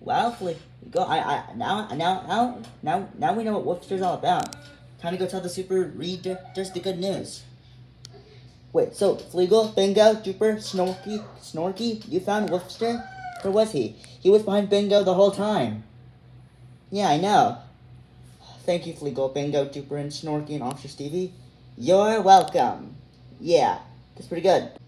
Well, Fleagle, now we know what Wolfster's all about. Time to go tell the super readers the good news. Wait, so Fleagle, Bingo, Duper, Snorky, you found Wolfster? Where was he? He was behind Bingo the whole time. Yeah, I know. Thank you, Fleagle, Bingo, Duper, and Snorky, and Officer Stevie. You're welcome. Yeah, that's pretty good.